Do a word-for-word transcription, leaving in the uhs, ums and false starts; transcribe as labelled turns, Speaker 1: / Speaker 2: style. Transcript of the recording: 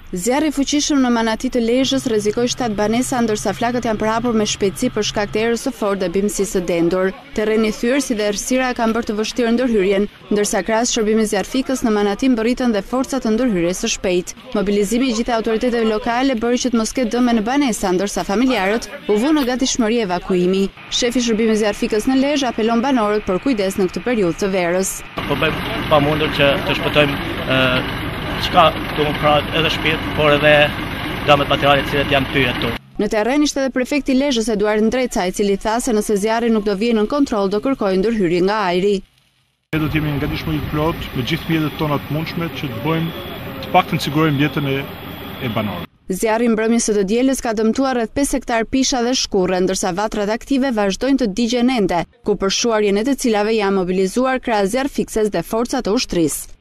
Speaker 1: Zjarri i fuqishëm në Manati të Lezhës rrezikoi shtat banesa, ndërsa flakët janë përhapur me shpejtësi për shkak të erës së fortë dhe bimësisë së dendur. Terreni i thyrë si dhe errësira kanë bërë të vështirë ndërhyrjen, ndërsa krahas shërbimit zjarfikës në Manati mbërritën dhe forcat të ndërhyrjes së shpejtë. Mobilizimi i gjithë autoriteteve lokale bëri që të mos ketë dëme në banesa, ndërsa familjarët u vënë në gatishmëri evakuimi. Shefi i shërbimit zjarfikës në Lezhë apelon banorët për kujdes në këtë periudhë të verës.
Speaker 2: Po bëjmë pamundur që të shpëtojmë çka këtu më pranë edhe shtëpit, por edhe damet materiale të cilat janë pyet këtu.
Speaker 1: Në terren ishte edhe prefekti i Lezhës Eduard Ndreca, i cili tha se nëse zjarri nuk do vijë nën kontroll do kërkojë ndërhyrje nga ajri.
Speaker 3: Ne do të jemi në gatishmëri plot me gjithë mjetet tona të mundshme që të bëjmë të paktën të sigurojmë jetën e, e banorëve.
Speaker 1: Zjarri mbrëmjes së të dielës ka dëmtuar rreth pesë hektar pisha dhe shkurre, ndërsa vatrat aktive vazhdojnë të digjen ende, ku për shuarjen e të cilave janë mobilizuar krahas zjarfikses dhe forcat e ushtrisë.